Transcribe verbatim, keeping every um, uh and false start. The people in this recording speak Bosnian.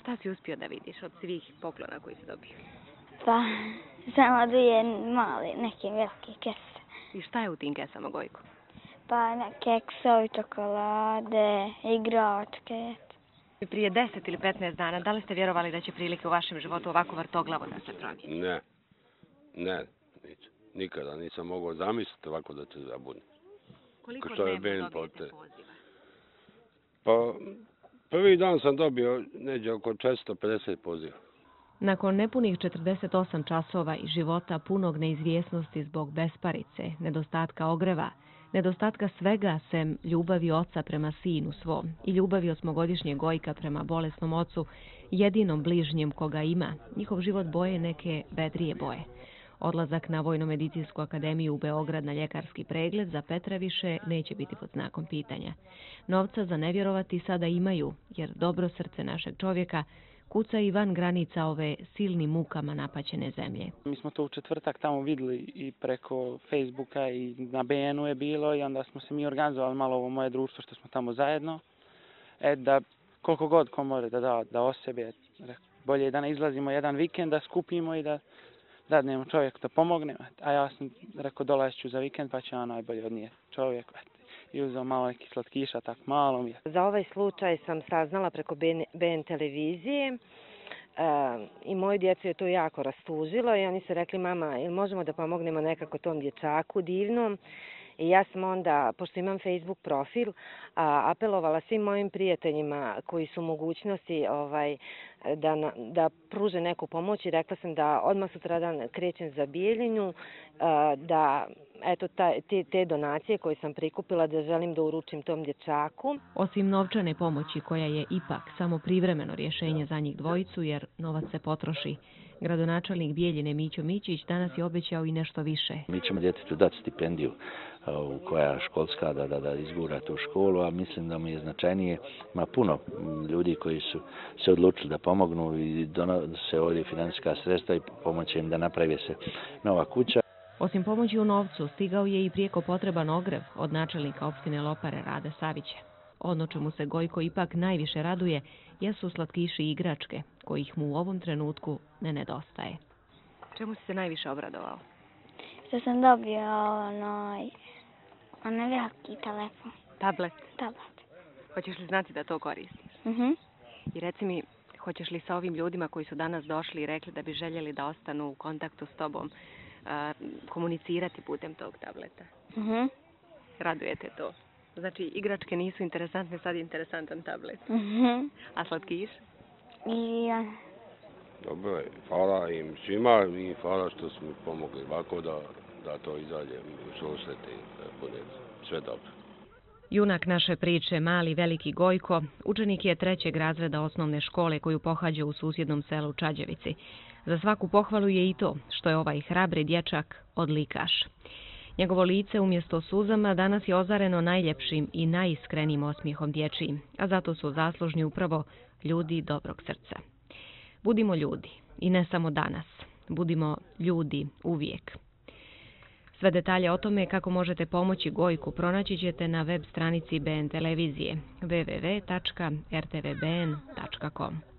Šta si uspio da vidiš od svih poklona koji si dobio? Pa, samo dvije male, neke velike kese. I šta je u tim kesama, Gojko? Pa, keksovi, čokolade, igračke. Prije deset ili petnaest dana, da li ste vjerovali da će prilike u vašem životu ovako vrtoglavo da se promijeni? Ne, ne, nisam. Nikada nisam mogao zamisliti ovako da će zabuditi. Koliko dnevno dobijete poziva? Pa, prvi dan sam dobio neđe oko četiristo pedeset poziva. Nakon nepunih četrdeset osam časova i života punog neizvjesnosti zbog besparice, nedostatka ogreva, nedostatka svega sem ljubavi oca prema sinu svom i ljubavi osmogodišnjeg Gojka prema bolesnom ocu, jedinom bližnjem koga ima, njihov život boje neke vedrije boje. Odlazak na Vojno-medicinsku akademiju u Beograd na ljekarski pregled za Petra više neće biti pod znakom pitanja. Novca za nevjerovati sada imaju, jer dobro srce našeg čovjeka kuca i van granica ove silnim mukama napaćene zemlje. Mi smo to u četvrtak tamo vidjeli i preko Facebooka i na B N U je bilo i onda smo se mi organizovali malo ovo moje društvo što smo tamo zajedno. E da koliko god ko može da da, da o sebi, bolje je da ne izlazimo jedan vikend, da skupimo i da dadnemo čovjeku da pomogne. A ja sam rekao dolazit ću za vikend pa će on najbolje odnijeti čovjeku. I uzeo malo neki slatkiša, tak malo mi je. Za ovaj slučaj sam saznala preko B N televizije e, i moju djecu je to jako rastužilo i oni su rekli, mama, ili možemo da pomognemo nekako tom dječaku divnom? I ja sam onda, pošto imam Facebook profil, a, apelovala svim mojim prijateljima koji su u mogućnosti ovaj, da, da pruže neku pomoć i rekla sam da odmah sutradan krećem za Bijeljinu, a, da eto ta, te, te donacije koje sam prikupila da želim da uručim tom dječaku. Osim novčane pomoći koja je ipak samo privremeno rješenje za njih dvojicu jer novac se potroši, gradonačelnik Bijeljine Mićo Mićić danas je obećao i nešto više. Mi ćemo djetetu dati stipendiju u koja školska da, da, da izgura tu školu, a mislim da mi je značajnije. Ima puno ljudi koji su se odlučili da pomognu i donose ovdje financijska sredstva i pomoći im da napravi se nova kuća. Osim pomoći u novcu, stigao je i prijeko potreban ogrev od načelnika opštine Lopare Rade Savića. Ono čemu se Gojko ipak najviše raduje jesu slatkiši i igračke, kojih mu u ovom trenutku ne nedostaje. Čemu si se najviše obradovao? Što sam dobio onaj, onaj veliki telefon. Tablet? Tablet. Hoćeš li znati da to koristiš? Mhm. I reci mi, hoćeš li sa ovim ljudima koji su danas došli i rekli da bi željeli da ostanu u kontaktu s tobom, a, komunicirati putem tog tableta? Mhm. Radujete to? Znači, igračke nisu interesantne, sad je interesantan tablet. Mhm. A slatkiš? I ja. Dobro je, hvala im svima i hvala što su mi pomogli ovako da, da to izađe u susret i da bude sve dobro. Junak naše priče, mali veliki Gojko, učenik je trećeg razreda osnovne škole koju pohađa u susjednom selu Čađevici. Za svaku pohvalu je i to što je ovaj hrabri dječak odlikaš. Njegovo lice umjesto suzama danas je ozareno najljepšim i najiskrenijim osmijehom dječjim, a zato su zaslužni upravo ljudi dobrog srca. Budimo ljudi, i ne samo danas, budimo ljudi uvijek. Sve detalje o tome kako možete pomoći Gojku pronaći ćete na web stranici B N televizije w w w tačka r t v b n tačka com.